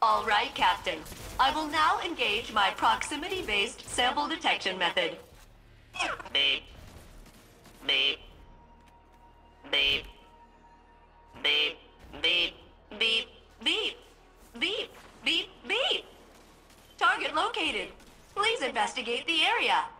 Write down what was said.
All right, Captain. I will now engage my proximity-based sample detection method. Beep. Beep. Beep. Beep. Beep. Beep. Beep. Beep. Beep. Beep. Target located. Please investigate the area.